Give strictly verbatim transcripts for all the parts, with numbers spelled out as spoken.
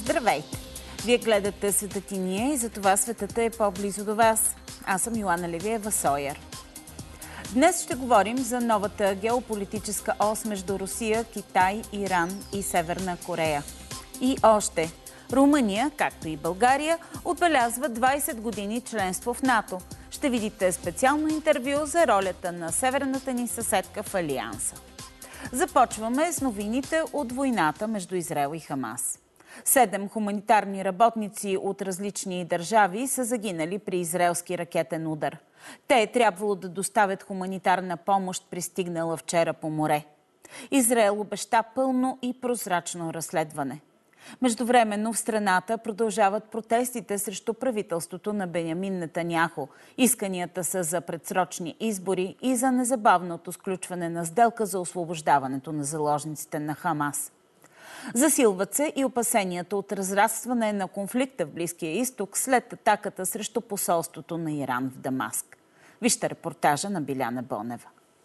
Здравейте! Вие гледате Светът и ние и затова светът е по-близо до вас. Аз съм Йоанна Левиева-Сойер. Днес ще говорим за новата геополитическа ос между Русия, Китай, Иран и Северна Корея. И още. Румъния, както и България, отбелязва двайсет години членство в НАТО. Ще видите специално интервю за ролята на северната ни съседка в Алианса. Започваме с новините от войната между Израел и Хамас. Седем хуманитарни работници от различни държави са загинали при израелски ракетен удар. Те е трябвало да доставят хуманитарна помощ, пристигнала вчера по море. Израел обеща пълно и прозрачно разследване. Междувременно в страната продължават протестите срещу правителството на Бенямин Нетаняху. Исканията са за предсрочни избори и за незабавното сключване на сделка за освобождаването на заложниците на Хамас. Засилват се и опасенията от разрастване на конфликта в Близкия изток след атаката срещу посолството на Иран в Дамаск. Вижте репортажа на Биляна Бонева.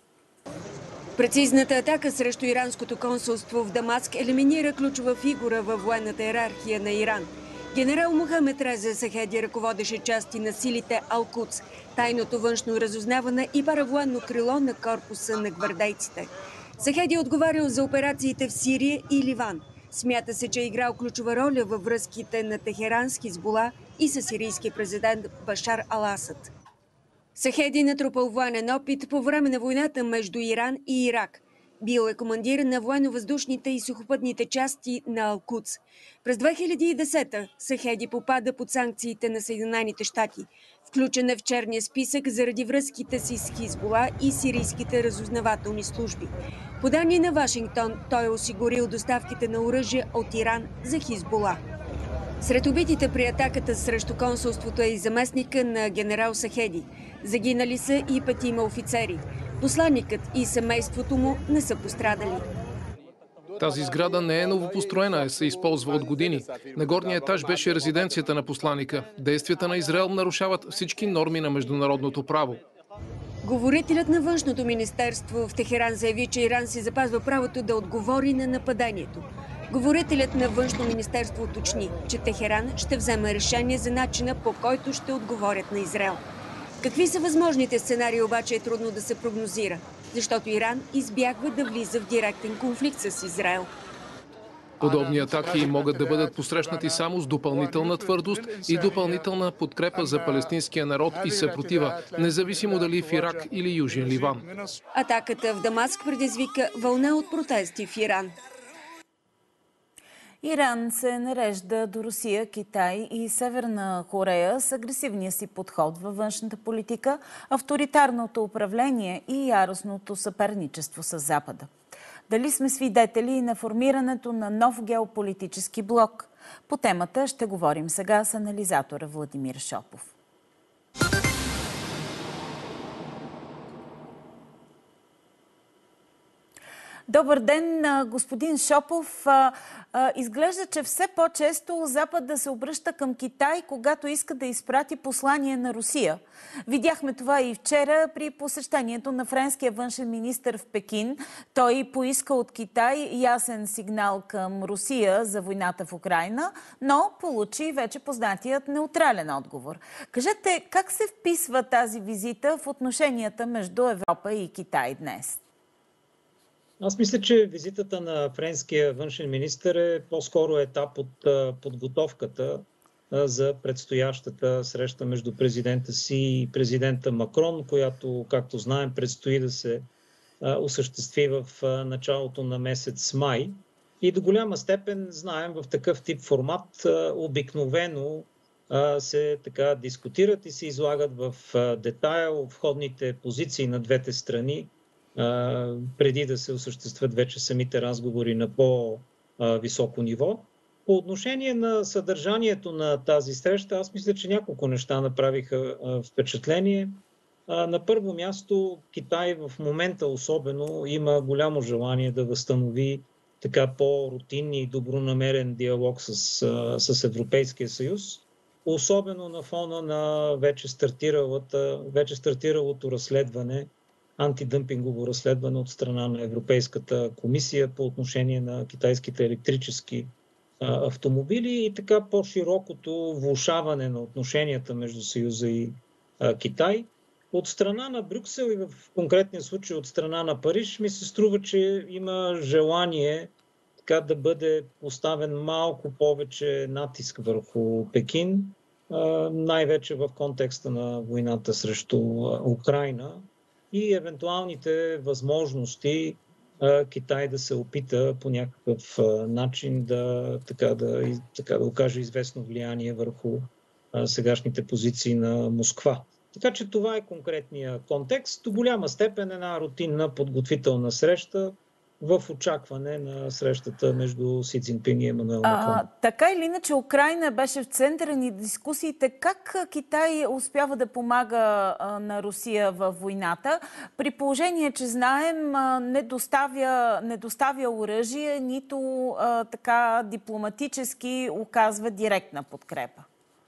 Прецизната атака срещу иранското консулство в Дамаск елиминира ключова фигура във военната иерархия на Иран. Генерал Мохамед Реза Сахеди ръководеше части на силите Ал-Кудс, тайното външно разузнаване и паравоенно крило на корпуса на гвардейците. Сахеди отговарял за операциите в Сирия и Ливан. Смята се, че е играл ключова роля във връзките на Техеран с Хизбула и със сирийския президент Башар Ал-Асад. Сахеди натрупал военен опит по време на войната между Иран и Ирак. Бил е командир на военно-въздушните и сухопътните части на Ал-Кудс. През две хиляди и десета Сахеди попада под санкциите на Съединените щати. Включен е в черния списък заради връзките си с Хизбула и сирийските разузнавателни служби. По данни на Вашингтон, той е осигурил доставките на оръжие от Иран за Хизбула. Сред убитите при атаката срещу консулството е и заместника на генерал Сахеди. Загинали са и петима офицери. Посланникът и семейството му не са пострадали. Тази сграда не е новопостроена, а се използва от години. На горния етаж беше резиденцията на посланика. Действията на Израел нарушават всички норми на международното право. Говорителят на външното министерство в Техеран заяви, че Иран си запазва правото да отговори на нападението. Говорителят на външно министерство уточни, че Техеран ще вземе решение за начина, по който ще отговорят на Израел. Какви са възможните сценарии, обаче е трудно да се прогнозира, защото Иран избягва да влиза в директен конфликт с Израел. Подобни атаки могат да бъдат посрещнати само с допълнителна твърдост и допълнителна подкрепа за палестинския народ и съпротива, независимо дали в Ирак или Южен Ливан. Атаката в Дамаск предизвика вълна от протести в Иран. Иран се нарежда до Русия, Китай и Северна Корея с агресивния си подход във външната политика, авторитарното управление и яростното съперничество с Запада. Дали сме свидетели на формирането на нов геополитически блок? По темата ще говорим сега с анализатора Владимир Шопов. Добър ден, господин Шопов. Изглежда, че все по-често Запад да се обръща към Китай, когато иска да изпрати послание на Русия. Видяхме това и вчера при посещението на френския външен министър в Пекин. Той поиска от Китай ясен сигнал към Русия за войната в Украйна, но получи вече познатият неутрален отговор. Кажете, как се вписва тази визита в отношенията между Европа и Китай днес? Аз мисля, че визитата на френския външен министър е по-скоро етап от подготовката за предстоящата среща между президента си и президента Макрон, която, както знаем, предстои да се осъществи в началото на месец май. И до голяма степен, знаем, в такъв тип формат обикновено се така дискутират и се излагат в детайл входните позиции на двете страни, преди да се осъществят вече самите разговори на по-високо ниво. По отношение на съдържанието на тази среща, аз мисля, че няколко неща направиха впечатление. На първо място, Китай в момента особено има голямо желание да възстанови така по-рутинни и добронамерен диалог с, с Европейския съюз, особено на фона на вече, вече стартиралото разследване, антидъмпингово разследване от страна на Европейската комисия по отношение на китайските електрически автомобили и така по-широкото влошаване на отношенията между Съюза и Китай. От страна на Брюксел и в конкретния случай от страна на Париж ми се струва, че има желание така да бъде поставен малко повече натиск върху Пекин, най-вече в контекста на войната срещу Украйна и евентуалните възможности Китай да се опита по някакъв начин да, така, да, така, да окаже известно влияние върху сегашните позиции на Москва. Така че това е конкретния контекст. До голяма степен една рутинна подготвителна среща в очакване на срещата между Си Цзинпин и Емануел Макрон. А, така или иначе Украйна беше в центъра ни дискусиите. Как Китай успява да помага а, на Русия във войната, при положение, че знаем а, не, доставя, не доставя оръжие, нито а, така дипломатически оказва директна подкрепа?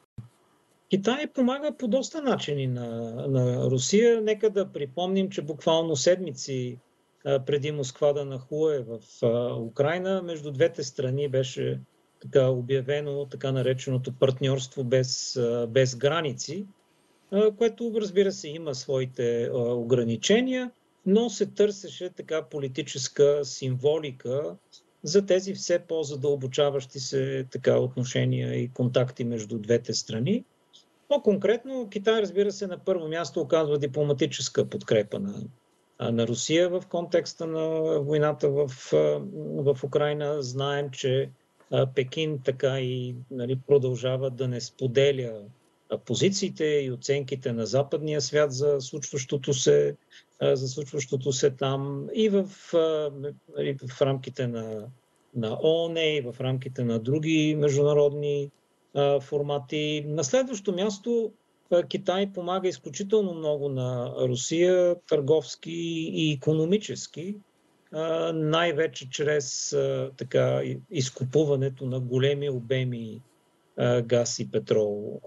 Китай помага по доста начини на, на Русия. Нека да припомним, че буквално седмици преди Москва да нахлуе в Украйна, между двете страни беше така обявено така нареченото партньорство без, без граници, което, разбира се, има своите ограничения, но се търсеше така политическа символика за тези все по-задълбочаващи се така отношения и контакти между двете страни. По-конкретно Китай, разбира се, на първо място оказва дипломатическа подкрепа на на Русия в контекста на войната в, в Украйна. Знаем, че Пекин така и нали, продължава да не споделя позициите и оценките на западния свят за случващото се, за случващото се там и в, нали, в рамките на, на ООН и в рамките на други международни формати. На следващо място Китай помага изключително много на Русия, търговски и икономически, най-вече чрез така, изкупуването на големи обеми газ и петрол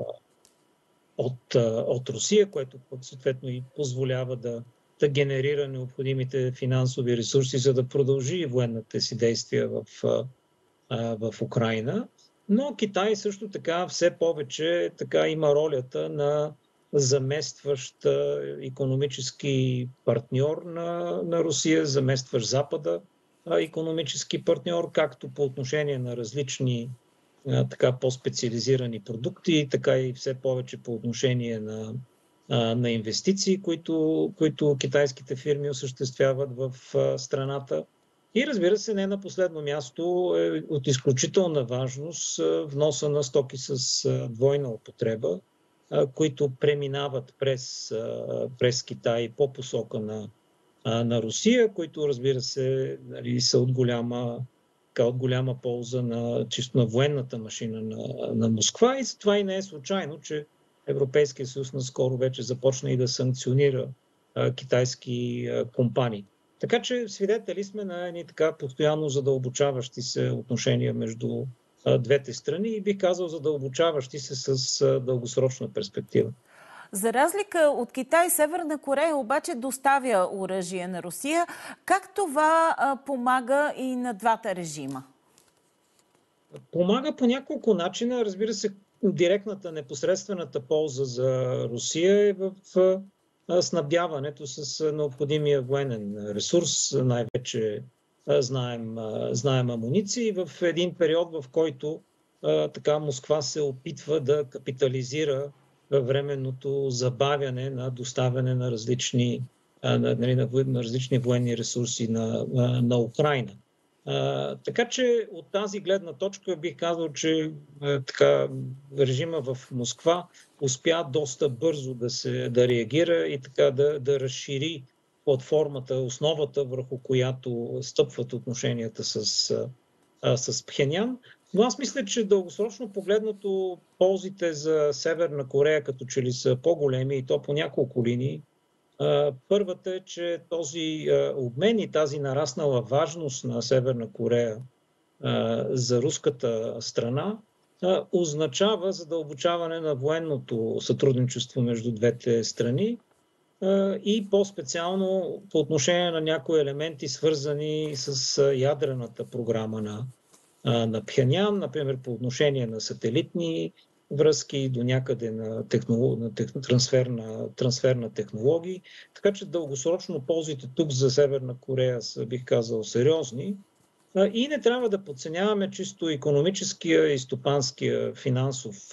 от, от Русия, което съответно и позволява да, да генерира необходимите финансови ресурси, за да продължи военните си действия в, в Украйна. Но Китай също така все повече така има ролята на заместващ икономически партньор на, на Русия, заместващ Запада икономически партньор, както по отношение на различни така по-специализирани продукти, така и все повече по отношение на, на инвестиции, които, които китайските фирми осъществяват в страната. И разбира се, не на последно място е от изключителна важност вноса на стоки с двойна употреба, които преминават през, през Китай по посока на, на Русия, които разбира се нали, са от голяма, от голяма полза на чисто на военната машина на, на Москва. И затова и не е случайно, че Европейския съюз наскоро вече започна и да санкционира китайски компании. Така че свидетели сме на едни така постоянно задълбочаващи се отношения между а, двете страни и бих казал задълбочаващи се с а, дългосрочна перспектива. За разлика от Китай, Северна Корея обаче доставя оръжие на Русия. Как това а, помага и на двата режима? Помага по няколко начина. Разбира се, директната, непосредствената полза за Русия е в снабдяването с необходимия военен ресурс, най-вече знаем, знаем амуниции, в един период, в който така Москва се опитва да капитализира временното забавяне на доставяне на различни, на, на, на различни военни ресурси на, на, на Украйна. А, така че от тази гледна точка бих казал, че а, така, режима в Москва успя доста бързо да се да реагира и така да, да разшири платформата, основата, върху която стъпват отношенията с, а, с Пхенян. Но аз мисля, че дългосрочно погледнато ползите за Северна Корея като че ли са по-големи и то по няколко линии. Първата е, че този обмен и тази нараснала важност на Северна Корея за руската страна означава задълбочаване на военното сътрудничество между двете страни и по-специално по отношение на някои елементи, свързани с ядрената програма на, на Пхенян, например по отношение на сателитни връзки, до някъде на, технолог... на тех... трансфер, на... трансфер на технологии. Така че дългосрочно ползите тук за Северна Корея са, бих казал, сериозни. И не трябва да подценяваме чисто икономическия и стопанския финансов,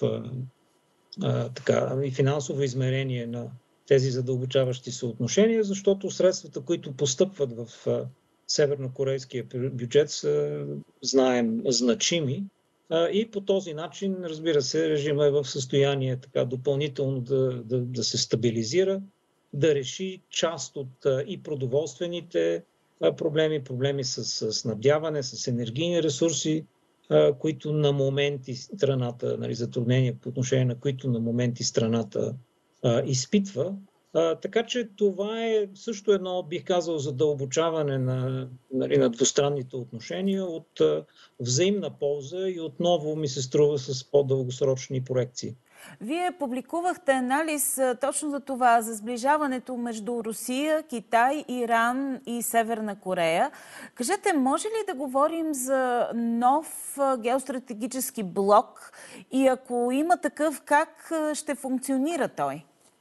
а, така, и финансово измерение на тези задълбочаващи се отношения, защото средствата, които постъпват в а, севернокорейския бюджет са, знаем, значими. А, и по този начин, разбира се, режима е в състояние така допълнително да, да, да се стабилизира, да реши част от а, и продоволствените проблеми, проблеми с снабдяване, с енергийни ресурси, които на моменти страната, нали, затруднения по отношение на които на моменти страната а, изпитва. А, така че това е също едно, бих казал, задълбочаване на, нали, на двустранните отношения от а, взаимна полза и отново ми се струва с по-дългосрочни проекции. Вие публикувахте анализ точно за това, за сближаването между Русия, Китай, Иран и Северна Корея. Кажете, може ли да говорим за нов геостратегически блок и ако има такъв, как ще функционира той?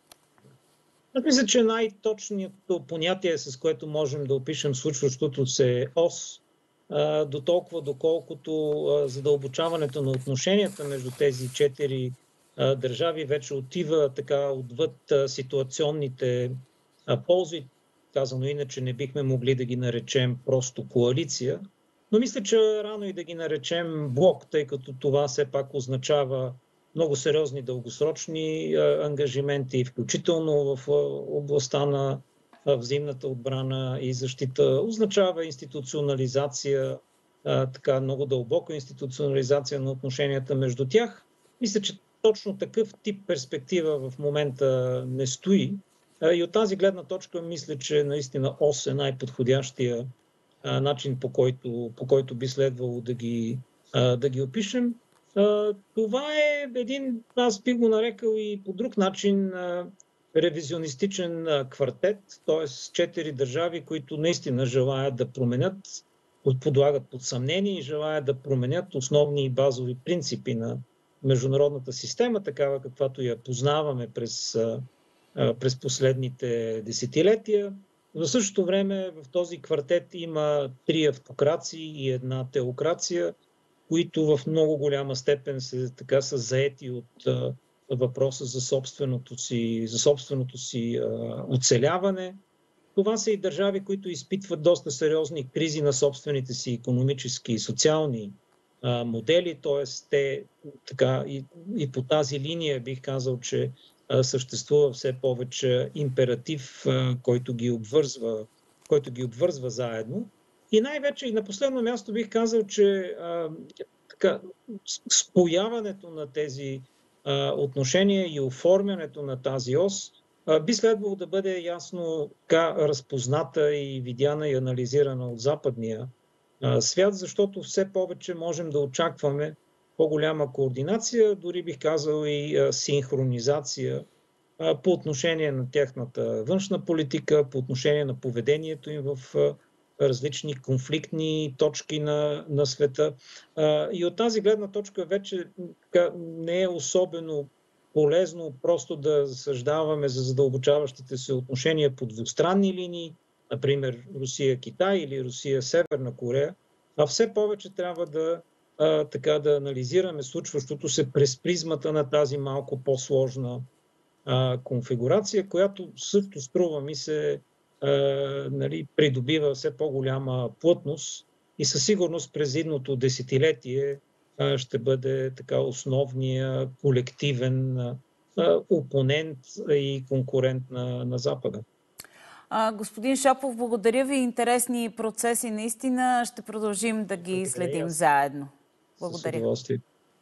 Аз мисля, че най-точното понятие, с което можем да опишем случващото се е ос, до толкова доколкото задълбочаването на отношенията между тези четири държави вече отива така отвъд ситуационните ползи. Казано иначе не бихме могли да ги наречем просто коалиция, но мисля, че рано и да ги наречем блок, тъй като това все пак означава много сериозни дългосрочни ангажименти, включително в областта на взаимната отбрана и защита. Означава институционализация, така много дълбока институционализация на отношенията между тях. Мисля, че точно такъв тип перспектива в момента не стои. И от тази гледна точка мисля, че наистина ос е най-подходящия начин, по който, по който би следвало да ги, да ги опишем. Това е един, аз би го нарекал и по друг начин, ревизионистичен квартет, т.е. четири държави, които наистина желаят да променят, подлагат под съмнение и желаят да променят основни и базови принципи на международната система, такава каквато я познаваме през, през последните десетилетия. В същото време в този квартет има три автокрации и една теокрация, които в много голяма степен се, така, са заети от а, въпроса за собственото си, за собственото си а, оцеляване. Това са и държави, които изпитват доста сериозни кризи на собствените си икономически и социални а, модели, т.е. те така и, и по тази линия бих казал, че а, съществува все повече императив, а, който ги обвързва, който ги обвързва заедно. И най-вече и на последно място бих казал, че а, така, спояването на тези а, отношения и оформянето на тази ос а, би следвало да бъде ясно така разпозната и видяна и анализирана от западния а, свят, защото все повече можем да очакваме по-голяма координация, дори бих казал и а, синхронизация а, по отношение на тяхната външна политика, по отношение на поведението им в а, различни конфликтни точки на, на света. А, и от тази гледна точка вече така, не е особено полезно просто да съждаваме за задълбочаващите се отношения по двустранни линии, например Русия-Китай или Русия-Северна Корея, а все повече трябва да, а, така, да анализираме случващото се през призмата на тази малко по-сложна а, конфигурация, която също струва ми се Uh, нали, придобива все по-голяма плътност и със сигурност през идното десетилетие uh, ще бъде така основния колективен uh, опонент и конкурент на, на Запада. А, господин Шопов, благодаря ви. Интересни процеси наистина. Ще продължим да ги следим заедно. Благодаря. С удоволствие.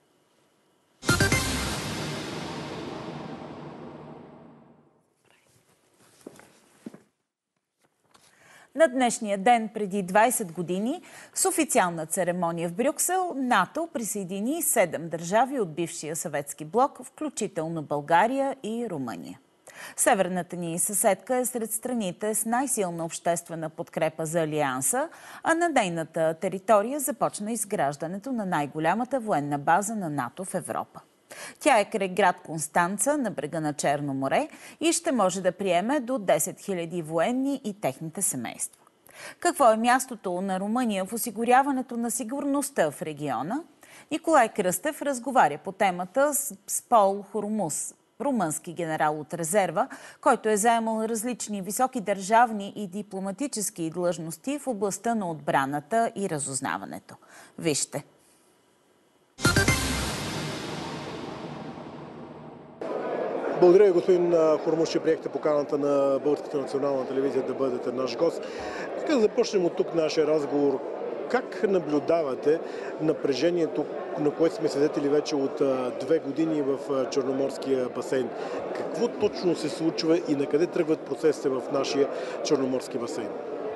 На днешния ден преди двайсет години с официална церемония в Брюксел НАТО присъедини седем държави от бившия съветски блок, включително България и Румъния. Северната ни съседка е сред страните с най-силна обществена подкрепа за Алианса, а на нейната територия започна изграждането на най-голямата военна база на НАТО в Европа. Тя е край град Констанца на брега на Черно море и ще може да приеме до десет хиляди военни и техните семейства. Какво е мястото на Румъния в осигуряването на сигурността в региона? Николай Кръстев разговаря по темата с Пол Хормуз, румънски генерал от резерва, който е заемал различни високи държавни и дипломатически длъжности в областта на отбраната и разузнаването. Вижте. Благодаря ви, господин Хормуз, че приехте поканата на Българската национална телевизия да бъдете наш гост. Нека да започнем от тук нашия разговор. Как наблюдавате напрежението, на което сме свидетели вече от две години в Черноморския басейн? Какво точно се случва и на къде тръгват процесите в нашия Черноморски басейн?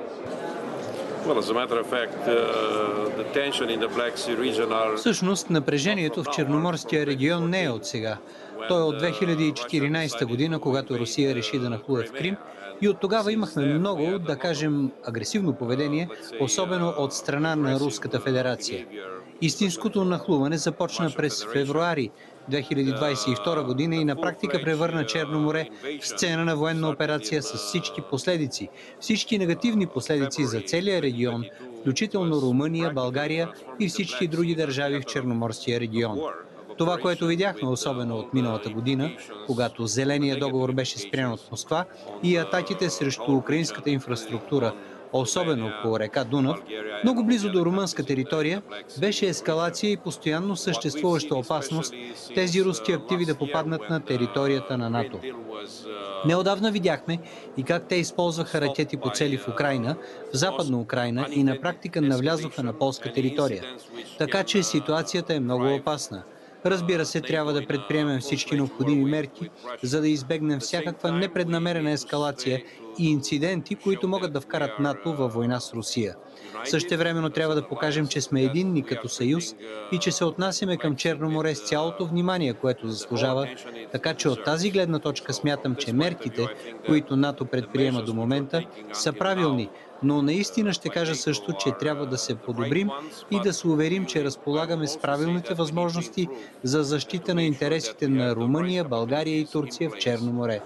Всъщност, напрежението в Черноморския регион не е от сега. То е от две хиляди и четиринадесета година, когато Русия реши да нахлуе в Крим, и от тогава имахме много, да кажем, агресивно поведение, особено от страна на Руската федерация. Истинското нахлуване започна през февруари две хиляди двадесет и втора година и на практика превърна Черно море в сцена на военна операция с всички последици, всички негативни последици за целия регион, включително Румъния, България и всички други държави в Черноморския регион. Това, което видяхме, особено от миналата година, когато Зеления договор беше спрян от Москва и атаките срещу украинската инфраструктура, особено по река Дунав, много близо до румънска територия, беше ескалация и постоянно съществуваща опасност тези руски активи да попаднат на територията на НАТО. Неодавна видяхме и как те използваха ракети по цели в Украйна, в Западна Украйна и на практика навлязоха на полска територия. Така че ситуацията е много опасна. Разбира се, трябва да предприемем всички необходими мерки, за да избегнем всякаква непреднамерена ескалация и инциденти, които могат да вкарат НАТО във война с Русия. Същевременно трябва да покажем, че сме единни като съюз и че се отнасяме към Черно море с цялото внимание, което заслужава, така че от тази гледна точка смятам, че мерките, които НАТО предприема до момента, са правилни, но наистина ще кажа също, че трябва да се подобрим и да се уверим, че разполагаме с правилните възможности за защита на интересите на Румъния, България и Турция в Черно море.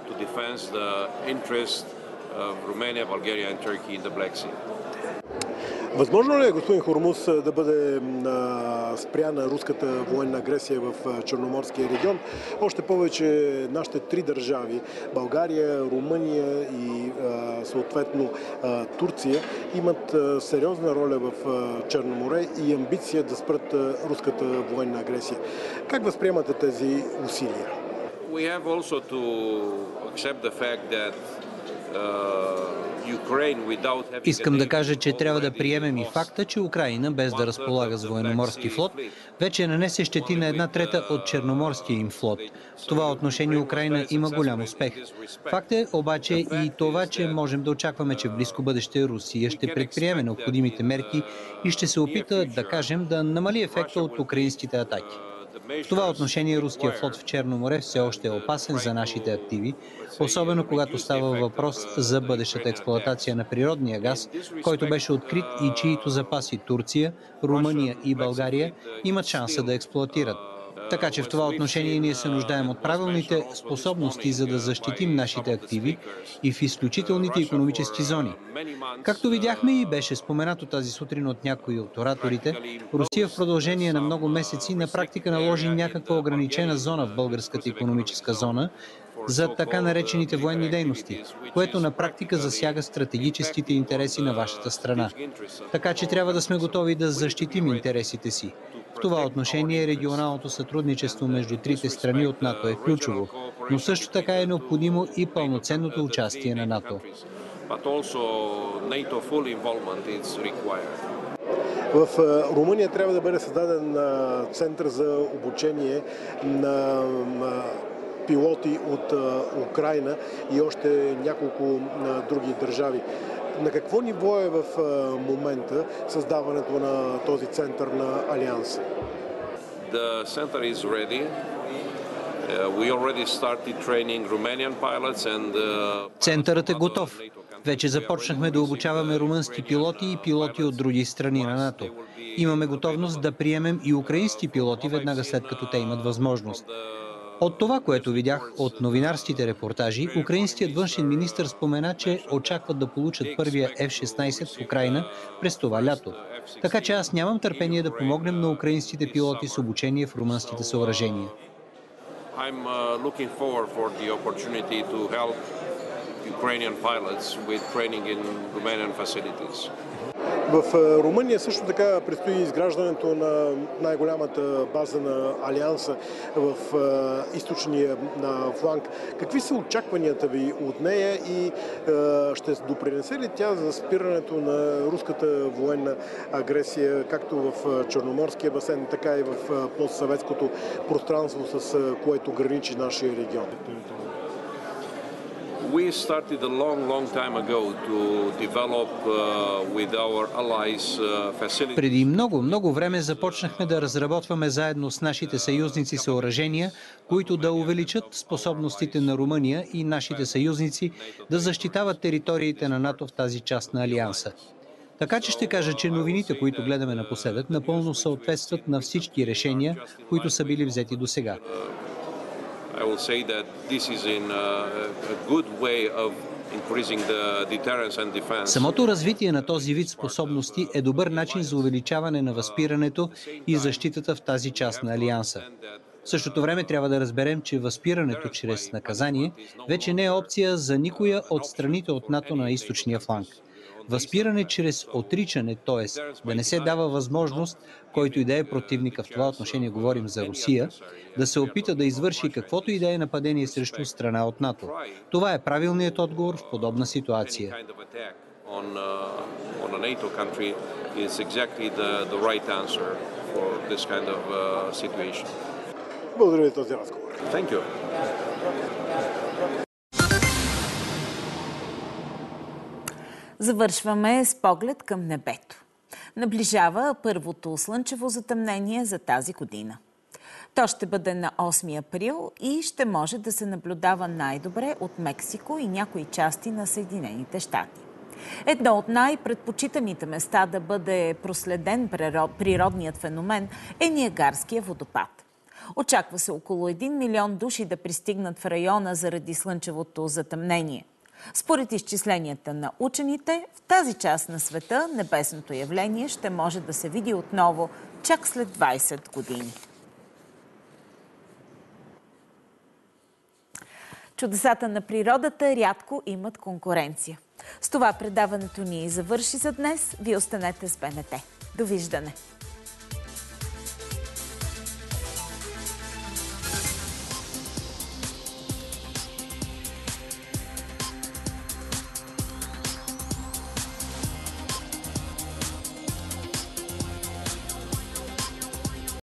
Възможно ли е, господин Хормуз, да бъде спряна руската военна агресия в Черноморския регион? Още повече нашите три държави, България, Румъния и съответно Турция, имат сериозна роля в Черно море и амбиция да спрат руската военна агресия. Как възприемате тези усилия? Искам да кажа, че трябва да приемем и факта, че Украйна, без да разполага с военноморски флот, вече нанесе щети на една трета от Черноморския им флот. В това отношение Украйна има голям успех. Факт е обаче и това, че можем да очакваме, че в близко бъдеще Русия ще предприеме необходимите мерки и ще се опита, да кажем, да намали ефекта от украинските атаки. В това отношение руския флот в Черно море все още е опасен за нашите активи, особено когато става въпрос за бъдещата експлоатация на природния газ, който беше открит и чието запаси Турция, Румъния и България имат шанса да експлоатират. Така че в това отношение ние се нуждаем от правилните способности, за да защитим нашите активи и в изключителните икономически зони. Както видяхме и беше споменато тази сутрин от някои от ораторите, Русия в продължение на много месеци на практика наложи някаква ограничена зона в българската икономическа зона за така наречените военни дейности, което на практика засяга стратегическите интереси на вашата страна. Така че трябва да сме готови да защитим интересите си. В това отношение регионалното сътрудничество между трите страни от НАТО е ключово, но също така е необходимо и пълноценното участие на НАТО. В Румъния трябва да бъде създаден център за обучение на пилоти от Украйна и още няколко други държави. На какво ниво е в момента създаването на този център на Алианс? Центърът е готов. Вече започнахме да обучаваме румънски пилоти и пилоти от други страни на НАТО. Имаме готовност да приемем и украински пилоти веднага след като те имат възможност. От това, което видях от новинарските репортажи, украинският външен министър спомена, че очакват да получат първия Еф шестнайсет в Украйна през това лято. Така че аз нямам търпение да помогнем на украинските пилоти с обучение в румънските съоръжения. В Румъния също така предстои изграждането на най-голямата база на Алианса в източния фланг. Какви са очакванията ви от нея и ще допринесе ли тя за спирането на руската военна агресия, както в Черноморския басейн, така и в постсъветското пространство, с което граничи нашия регион? We started a long, long time ago to develop uh, with our allies uh, facilities. Преди много, много време започнахме да разработваме заедно с нашите съюзници съоръжения, които да увеличат способностите на Румъния и нашите съюзници да защитават териториите на НАТО в тази част на Алианса. Така че ще кажа, че новините, които гледаме напоследък, напълно съответстват на всички решения, които са били взети до сега. I will say that this is in a good way of increasing the deterrence and defense. Самото развитие на този вид способности е добър начин за увеличаване на възпирането и защитата в тази част на Алианса. В същото време трябва да разберем, че възпирането чрез наказание вече не е опция за никоя от страните от НАТО на източния фланг. Възпиране чрез отричане, т.е. да не се дава възможност, който и да е противника, в това отношение говорим за Русия, да се опита да извърши каквото и да е нападение срещу страна от НАТО. Това е правилният отговор в подобна ситуация. Благодаря ви за този разговор. Завършваме с поглед към небето. Наближава първото слънчево затъмнение за тази година. То ще бъде на осми април и ще може да се наблюдава най-добре от Мексико и някои части на Съединените щати. Едно от най-предпочитаните места да бъде проследен природният феномен е Ниагарския водопад. Очаква се около един милион души да пристигнат в района заради слънчевото затъмнение. Според изчисленията на учените, в тази част на света небесното явление ще може да се види отново чак след двайсет години. Чудесата на природата рядко имат конкуренция. С това предаването ни завърши за днес. Вие останете с БНТ. Довиждане!